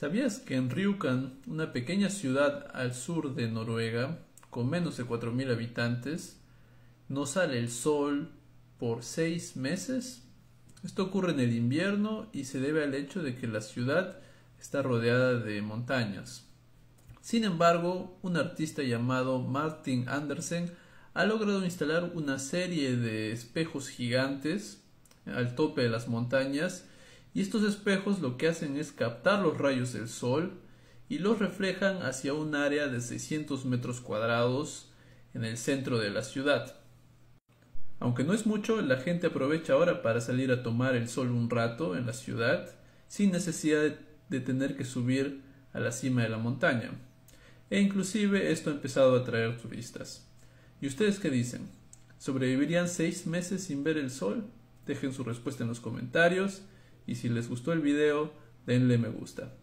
¿Sabías que en Rjukan, una pequeña ciudad al sur de Noruega, con menos de 4.000 habitantes, no sale el sol por 6 meses? Esto ocurre en el invierno y se debe al hecho de que la ciudad está rodeada de montañas. Sin embargo, un artista llamado Martin Andersen ha logrado instalar una serie de espejos gigantes al tope de las montañas, y estos espejos lo que hacen es captar los rayos del sol y los reflejan hacia un área de 600 metros cuadrados en el centro de la ciudad. Aunque no es mucho, la gente aprovecha ahora para salir a tomar el sol un rato en la ciudad sin necesidad de tener que subir a la cima de la montaña. E inclusive esto ha empezado a atraer turistas. ¿Y ustedes qué dicen? ¿Sobrevivirían 6 meses sin ver el sol? Dejen su respuesta en los comentarios y si les gustó el video, denle me gusta.